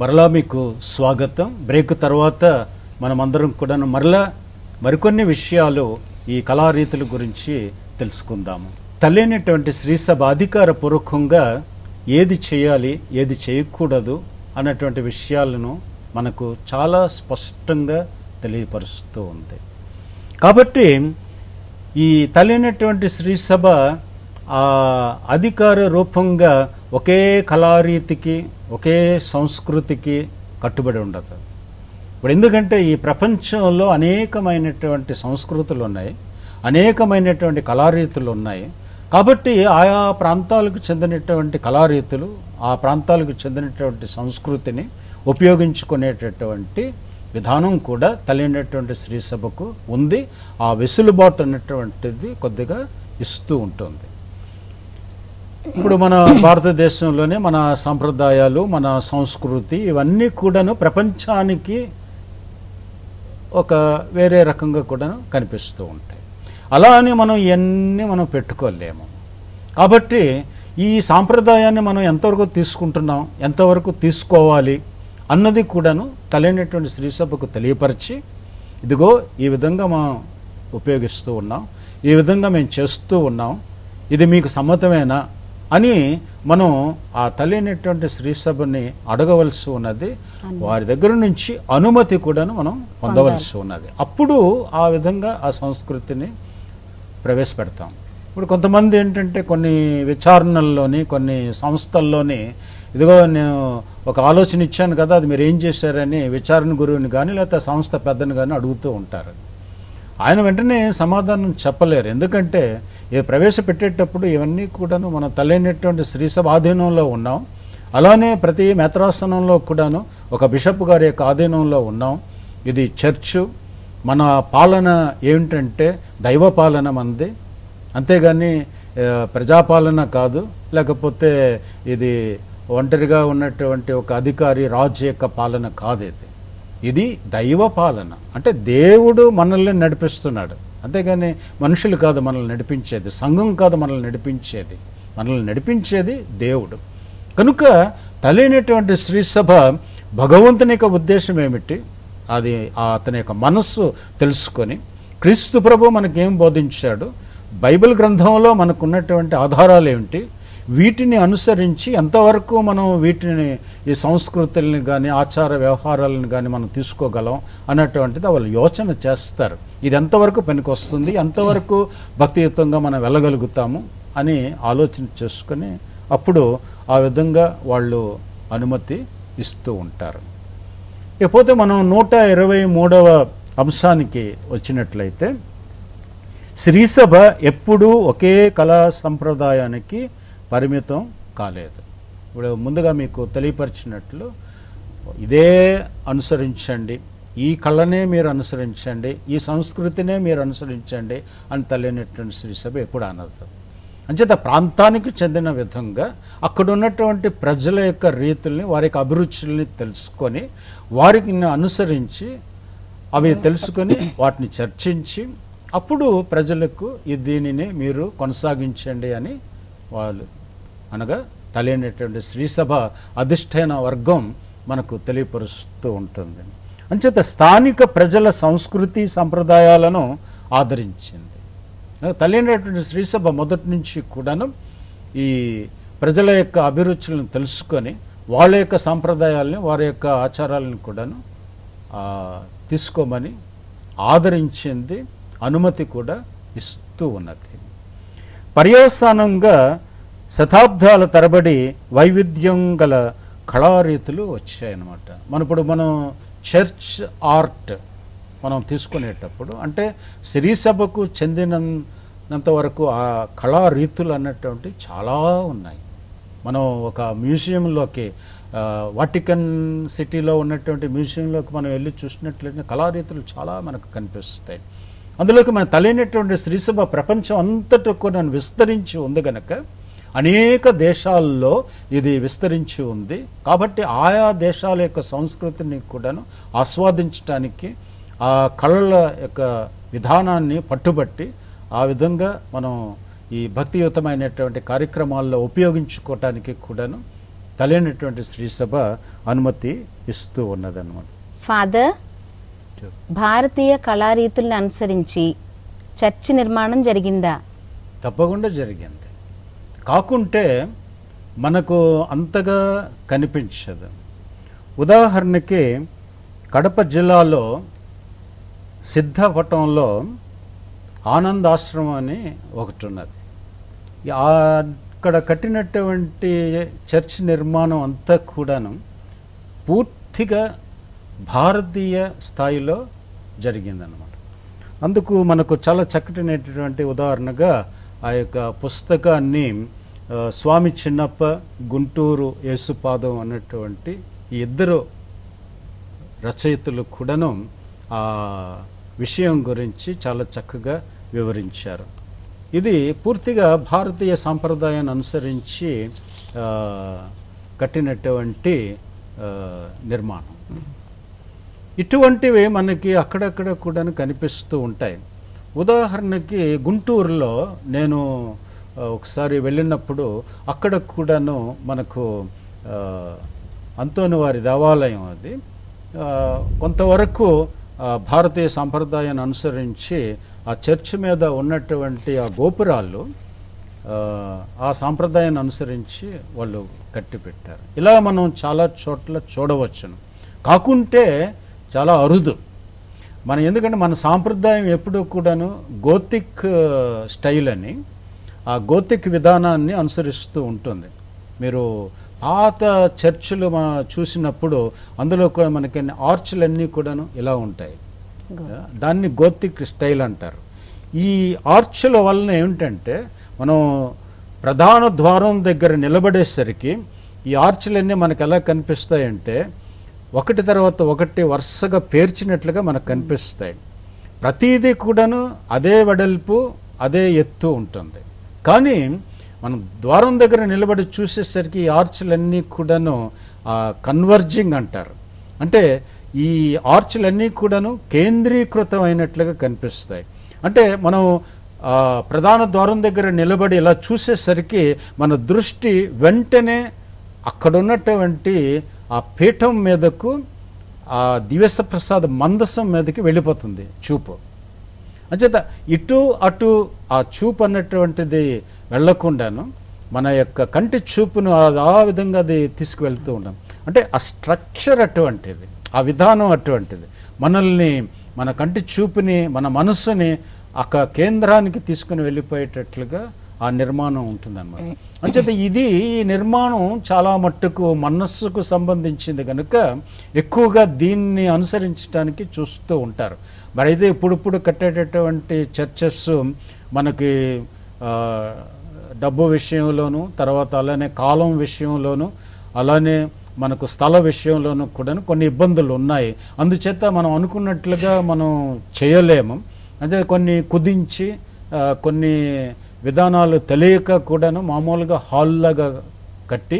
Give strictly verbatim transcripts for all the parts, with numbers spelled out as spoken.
మరలా మీకు స్వాగతం. బ్రేక్ తర్వాత మనమందరం కూడా మరలా మరికొన్ని విషయాలు ఈ కళారీతుల గురించి తెలుసుకుందాము. తల్లినటువంటి శ్రీసభ అధికారపూర్వకంగా ఏది చేయాలి ఏది చేయకూడదు అన్నటువంటి విషయాలను మనకు చాలా స్పష్టంగా తెలియపరుస్తూ ఉంది. కాబట్టి ఈ తల్లినటువంటి శ్రీసభ అధికార రూపంగా ఒకే కళారీతికి ఒకే సంస్కృతికి కట్టుబడి ఉండదు. ఇప్పుడు ఎందుకంటే ఈ ప్రపంచంలో అనేకమైనటువంటి సంస్కృతులు ఉన్నాయి, అనేకమైనటువంటి కళారీతులు ఉన్నాయి. కాబట్టి ఆయా ప్రాంతాలకు చెందినటువంటి కళారీతులు ఆ ప్రాంతాలకు చెందినటువంటి సంస్కృతిని ఉపయోగించుకునేటటువంటి విధానం కూడా తల్లినటువంటి శ్రీసభకు ఉంది. ఆ వెసులుబాటు అన్నటువంటిది కొద్దిగా ఇస్తూ ఉంటుంది. ఇప్పుడు మన భారతదేశంలోనే మన సాంప్రదాయాలు, మన సంస్కృతి ఇవన్నీ కూడాను ప్రపంచానికి ఒక వేరే రకంగా కూడా కనిపిస్తూ ఉంటాయి. అలా అని మనం ఇవన్నీ మనం పెట్టుకోలేము. కాబట్టి ఈ సాంప్రదాయాన్ని మనం ఎంతవరకు తీసుకుంటున్నాం, ఎంతవరకు తీసుకోవాలి అన్నది కూడాను తలైనటువంటి శ్రీసభకు తెలియపరిచి, ఇదిగో ఈ విధంగా మనం ఉపయోగిస్తూ ఉన్నాం, ఈ విధంగా మేము చేస్తూ ఉన్నాం, ఇది మీకు సమ్మతమేనా అని మనం ఆ తల్లినటువంటి శ్రీసభని అడగవలసి ఉన్నది. వారి దగ్గర నుంచి అనుమతి కూడాను మనం పొందవలసి ఉన్నది. అప్పుడు ఆ విధంగా ఆ సంస్కృతిని ప్రవేశపెడతాం. ఇప్పుడు కొంతమంది ఏంటంటే కొన్ని విచారణల్లోని కొన్ని సంస్థల్లోని ఇదిగో నేను ఒక ఆలోచన ఇచ్చాను కదా, అది మీరు ఏం చేశారని విచారణ గురువుని కానీ లేకపోతే సంస్థ పెద్దను కానీ అడుగుతూ ఉంటారు. ఆయన వెంటనే సమాధానం చెప్పలేరు. ఎందుకంటే ఇది ప్రవేశపెట్టేటప్పుడు ఇవన్నీ కూడాను మనం తల్లైనటువంటి శ్రీసభ ఆధీనంలో ఉన్నాం. అలానే ప్రతి మేత్రాసనంలో కూడాను ఒక బిషప్ గారి యొక్క ఆధీనంలో ఉన్నాం. ఇది చర్చు. మన పాలన ఏమిటంటే దైవ పాలన మంది, అంతేగాని ప్రజాపాలన కాదు, లేకపోతే ఇది ఒంటరిగా ఉన్నటువంటి ఒక అధికారి రాజు యొక్క పాలన కాదు. ఇది ఇది దైవ పాలన. అంటే దేవుడు మనల్ని నడిపిస్తున్నాడు, అంతేగాని మనుషులు కాదు మనల్ని నడిపించేది, సంఘం కాదు మనల్ని నడిపించేది, మనల్ని నడిపించేది దేవుడు. కనుక తల్లినటువంటి శ్రీసభ భగవంతుని యొక్క ఉద్దేశం ఏమిటి, అది అతని యొక్క మనస్సు తెలుసుకొని క్రీస్తు ప్రభు మనకేం బోధించాడు, బైబిల్ గ్రంథంలో మనకున్నటువంటి ఆధారాలు ఏమిటి, వీటిని అనుసరించి ఎంతవరకు మనం వీటిని ఈ సంస్కృతుల్ని కానీ ఆచార వ్యవహారాలను కానీ మనం తీసుకోగలం అన్నటువంటిది వాళ్ళు యోచన చేస్తారు. ఇది ఎంతవరకు పనికొస్తుంది, ఎంతవరకు భక్తియుతంగా మనం వెళ్ళగలుగుతాము అని ఆలోచన చేసుకొని అప్పుడు ఆ విధంగా వాళ్ళు అనుమతి ఇస్తూ ఉంటారు. ఇకపోతే మనం నూట ఇరవై మూడవ అంశానికి వచ్చినట్లయితే, శ్రీసభ ఎప్పుడూ ఒకే కళా సంప్రదాయానికి పరిమితం కాలేదు. ఇప్పుడు ముందుగా మీకు తెలియపరిచినట్లు ఇదే అనుసరించండి, ఈ కళనే మీరు అనుసరించండి, ఈ సంస్కృతినే మీరు అనుసరించండి అని తల్లినటువంటి శ్రీసభ ఎప్పుడు అనదు. అంచేత ప్రాంతానికి చెందిన విధంగా అక్కడ ఉన్నటువంటి ప్రజల యొక్క రీతుల్ని, వారి యొక్క అభిరుచుల్ని తెలుసుకొని వారికి అనుసరించి అవి తెలుసుకొని వాటిని చర్చించి అప్పుడు ప్రజలకు ఈ దీనిని మీరు కొనసాగించండి అని వాళ్ళు అనగా తల్లినటువంటి శ్రీసభ అధిష్టాన వర్గం మనకు తెలియపరుస్తూ ఉంటుంది. అంచేత స్థానిక ప్రజల సంస్కృతి సంప్రదాయాలను ఆదరించింది. తల్లినటువంటి శ్రీసభ మొదటి నుంచి కూడాను ఈ ప్రజల యొక్క అభిరుచులను తెలుసుకొని వాళ్ళ యొక్క సాంప్రదాయాలని వారి యొక్క ఆచారాలను కూడాను తీసుకోమని ఆదరించింది, అనుమతి కూడా ఇస్తూ ఉన్నది. పర్యవసానంగా శతాబ్దాల తరబడి వైవిధ్యం గల కళారీతులు వచ్చాయన్నమాట. మన ఇప్పుడు మనం చర్చ్ ఆర్ట్ మనం తీసుకునేటప్పుడు అంటే శ్రీసభకు చెందినంత వరకు ఆ కళారీతులు అన్నటువంటి చాలా ఉన్నాయి. మనం ఒక మ్యూజియంలోకి, వాటికన్ సిటీలో ఉన్నటువంటి మ్యూజియంలోకి మనం వెళ్ళి చూసినట్లయితే కళారీతులు చాలా మనకు కనిపిస్తాయి. అందులోకి మన తలైనటువంటి శ్రీసభ ప్రపంచం అంతటా కూడా విస్తరించి ఉంది కనుక అనేక దేశాల్లో ఇది విస్తరించి ఉంది. కాబట్టి ఆయా దేశాల యొక్క సంస్కృతిని కూడాను ఆస్వాదించడానికి ఆ కళల యొక్క విధానాన్ని పట్టుబట్టి ఆ విధంగా మనం ఈ భక్తియుతమైనటువంటి కార్యక్రమాల్లో ఉపయోగించుకోవటానికి కూడాను తెలియనటువంటి శ్రీ సభ అనుమతి ఇస్తూ ఉన్నదన్నమాట. ఫాదర్, భారతీయ కళారీతుల్ని అనుసరించి చర్చి నిర్మాణం జరిగిందా? తప్పకుండా జరిగింది. కాకుంటే మనకు అంతగా కనిపించదు. ఉదాహరణకి కడప జిల్లాలో సిద్ధపటంలో ఆనందాశ్రమం అని ఒకటి ఉన్నది. అక్కడ కట్టినటువంటి చర్చ్ నిర్మాణం అంతా కూడాను పూర్తిగా భారతీయ స్థాయిలో జరిగిందన్నమాట. అందుకు మనకు చాలా చక్కటినటువంటి ఉదాహరణగా ఆ యొక్క పుస్తకాన్ని స్వామి చిన్నప్ప, గుంటూరు యేసుపాదం అన్నటువంటి ఈ ఇద్దరు రచయితలు కూడాను ఆ విషయం గురించి చాలా చక్కగా వివరించారు. ఇది పూర్తిగా భారతీయ సాంప్రదాయాన్ని అనుసరించి కట్టినటువంటి నిర్మాణం. ఇటువంటివి మనకి అక్కడక్కడ కూడా కనిపిస్తూ ఉంటాయి. ఉదాహరణకి గుంటూరులో నేను ఒకసారి వెళ్ళినప్పుడు అక్కడ కూడాను మనకు అంతోని వారి దేవాలయం, అది కొంతవరకు భారతీయ సాంప్రదాయాన్ని అనుసరించి ఆ చర్చ్ మీద ఉన్నటువంటి ఆ గోపురాలు ఆ సాంప్రదాయాన్ని అనుసరించి వాళ్ళు కట్టి పెట్టారు. ఇలా మనం చాలా చోట్ల చూడవచ్చును. కాకుంటే చాలా అరుదు మనం, ఎందుకంటే మన సాంప్రదాయం ఎప్పుడూ కూడాను గోతిక్ స్టైల్ అని, ఆ గోతిక్ విధానాన్ని అనుసరిస్తూ ఉంటుంది. మీరు పాత చర్చిలు చూసినప్పుడు అందులో కూడా మనకి ఆర్చ్లన్నీ కూడాను ఇలా ఉంటాయి. దాన్ని గోతిక్ స్టైల్ అంటారు. ఈ ఆర్చ్ల వలన ఏమిటంటే మనం ప్రధాన ద్వారం దగ్గర నిలబడేసరికి ఈ ఆర్చ్లన్నీ మనకు ఎలా కనిపిస్తాయంటే ఒకటి తర్వాత ఒకటి వరుసగా పేర్చినట్లుగా మనకు కనిపిస్తాయి. ప్రతిదీ కూడాను అదే వెడల్పు, అదే ఎత్తు ఉంటుంది. కానీ మనం ద్వారం దగ్గర నిలబడి చూసేసరికి ఈ ఆర్చ్లన్నీ కూడాను కన్వర్జింగ్ అంటారు. అంటే ఈ ఆర్చ్లన్నీ కూడాను కేంద్రీకృతమైనట్లుగా కనిపిస్తాయి. అంటే మనం ప్రధాన ద్వారం దగ్గర నిలబడి ఇలా చూసేసరికి మన దృష్టి వెంటనే అక్కడున్నటువంటి ఆ పీఠం మీదకు, ఆ దివ్య ప్రసాద మందసం మీదకి వెళ్ళిపోతుంది చూపు. అంచేత ఇటు అటు ఆ చూపు అన్నటువంటిది వెళ్లకుండాను మన యొక్క కంటి చూపును ఆ విధంగా అది తీసుకువెళ్తూ ఉంటాం. అంటే ఆ స్ట్రక్చర్ అటువంటిది, ఆ విధానం అటువంటిది, మనల్ని మన కంటి చూపుని, మన మనస్సుని ఒక కేంద్రానికి తీసుకుని వెళ్ళిపోయేటట్లుగా ఆ నిర్మాణం ఉంటుందన్నమాట. అంచేత ఇది ఈ నిర్మాణం చాలా మట్టుకు మనస్సుకు సంబంధించింది కనుక ఎక్కువగా దీన్ని అనుసరించడానికి చూస్తూ ఉంటారు. మరి అయితే ఇప్పుడిప్పుడు కట్టేటటువంటి చర్చెస్ మనకి డబ్బు విషయంలోనూ, తర్వాత అలానే కాలం విషయంలోనూ, అలానే మనకు స్థల విషయంలోనూ కూడా కొన్ని ఇబ్బందులు ఉన్నాయి. అందుచేత మనం అనుకున్నట్లుగా మనం చేయలేము. అంటే కొన్ని కుదించి కొన్ని విధానాలు తెలియక కూడాను మామూలుగా హాల్లాగా కట్టి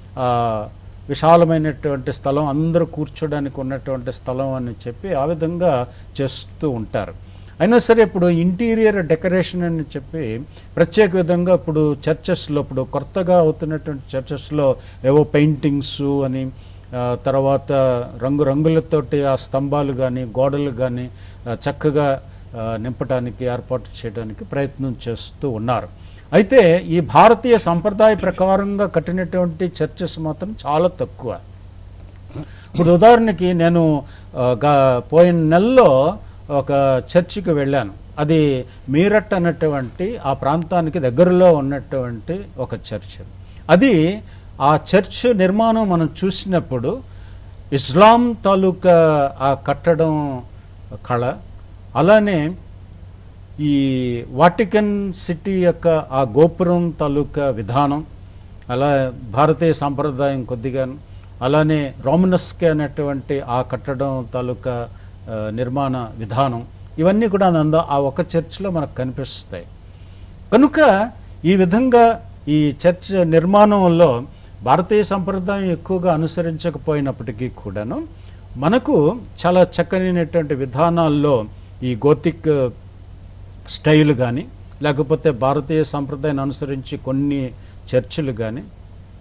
విశాలమైనటువంటి స్థలం, అందరూ కూర్చోడానికి ఉన్నటువంటి స్థలం అని చెప్పి ఆ విధంగా చేస్తూ ఉంటారు. అయినా సరే ఇప్పుడు ఇంటీరియర్ డెకరేషన్ అని చెప్పి ప్రత్యేక విధంగా ఇప్పుడు చర్చెస్లో, ఇప్పుడు కొత్తగా అవుతున్నటువంటి చర్చెస్లో ఏవో పెయింటింగ్స్ అని, తర్వాత రంగురంగులతోటి ఆ స్తంభాలు కానీ గోడలు కానీ చక్కగా నింపడానికి, ఏర్పాటు చేయడానికి ప్రయత్నం చేస్తూ ఉన్నారు. అయితే ఈ భారతీయ సంప్రదాయ ప్రకారంగా కట్టినటువంటి చర్చెస్ మాత్రం చాలా తక్కువ. ఇప్పుడు ఉదాహరణకి నేను పోయిన నెలలో ఒక చర్చికి వెళ్ళాను. అది మీరట్ అన్నటువంటి ఆ ప్రాంతానికి దగ్గరలో ఉన్నటువంటి ఒక చర్చ్. అది ఆ చర్చ్ నిర్మాణం మనం చూసినప్పుడు ఇస్లాం తాలూకా ఆ కట్టడం కళ, అలానే ఈ వాటికన్ సిటీ యొక్క ఆ గోపురం తాలూకా విధానం, అలా భారతీయ సాంప్రదాయం కొద్దిగాను, అలానే రోమనస్కే అనేటువంటి ఆ కట్టడం తాలూకా నిర్మాణ విధానం, ఇవన్నీ కూడా నంద ఆ ఒక చర్చ్లో మనకు కనిపిస్తాయి. కనుక ఈ విధంగా ఈ చర్చ్ నిర్మాణంలో భారతీయ సంప్రదాయం ఎక్కువగా అనుసరించకపోయినప్పటికీ కూడాను మనకు చాలా చక్కనైనటువంటి విధానాల్లో ఈ గోతిక్ స్టైల్ కానీ, లేకపోతే భారతీయ సంప్రదాయాన్ని అనుసరించి కొన్ని చర్చిలు కానీ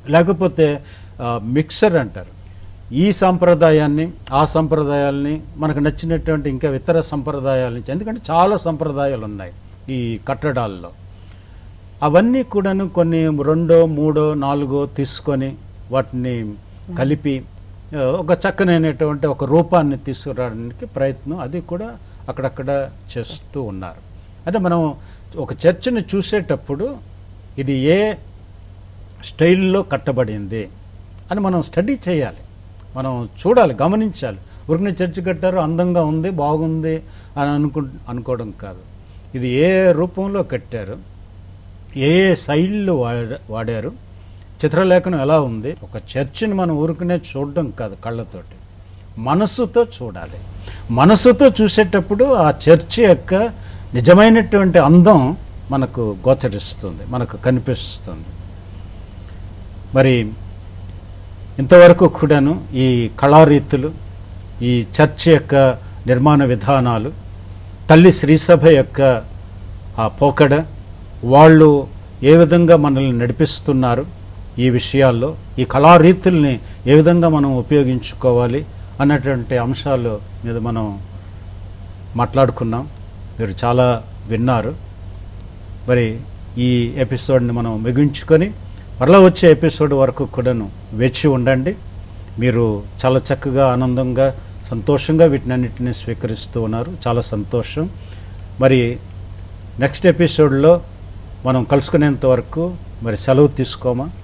లేకపోతే మిక్సర్ అంటారు. ఈ సంప్రదాయాన్ని ఆ సంప్రదాయాల్ని మనకు నచ్చినటువంటి ఇంకా ఇతర సంప్రదాయాల నుంచి, ఎందుకంటే చాలా సంప్రదాయాలు ఉన్నాయి ఈ కట్టడాల్లో, అవన్నీ కూడాను కొన్ని రెండో మూడో నాలుగో తీసుకొని వాటిని కలిపి ఒక చక్కనైనటువంటి ఒక రూపాన్ని తీసుకురావడానికి ప్రయత్నం అది కూడా అక్కడక్కడ చేస్తూ ఉన్నారు. అంటే మనం ఒక చర్చిని చూసేటప్పుడు ఇది ఏ స్టైల్లో కట్టబడింది అని మనం స్టడీ చేయాలి, మనం చూడాలి, గమనించాలి. ఊరికనే చర్చి కట్టారు, అందంగా ఉంది, బాగుంది అని అనుకు అనుకోవడం కాదు. ఇది ఏ రూపంలో కట్టారు, ఏ శైలిలో వాడారు, చిత్రలేఖనం ఎలా ఉంది. ఒక చర్చిని మనం ఊరికనే చూడడం కాదు, కళ్ళతోటి మనస్సుతో చూడాలి. మనస్సుతో చూసేటప్పుడు ఆ చర్చి యొక్క నిజమైనటువంటి అందం మనకు గోచరిస్తుంది, మనకు కనిపిస్తుంది. మరి ఇంతవరకు కూడాను ఈ కళారీతులు, ఈ చర్చి యొక్క నిర్మాణ విధానాలు, తల్లి శ్రీసభ యొక్క ఆ పోకడ, వాళ్ళు ఏ విధంగా మనల్ని నడిపిస్తున్నారు ఈ విషయాల్లో, ఈ కళారీతుల్ని ఏ విధంగా మనం ఉపయోగించుకోవాలి అన్నటువంటి అంశాల మీద మనం మాట్లాడుకున్నాం. మీరు చాలా విన్నారు. మరి ఈ ఎపిసోడ్ని మనం ముగించుకొని మరలా వచ్చే ఎపిసోడ్ వరకు కూడాను వేచి ఉండండి. మీరు చాలా చక్కగా, ఆనందంగా, సంతోషంగా వీటినన్నిటిని స్వీకరిస్తూ ఉన్నారు. చాలా సంతోషం. మరి నెక్స్ట్ ఎపిసోడ్లో మనం కలుసుకునేంత వరకు మరి సెలవు తీసుకోమా.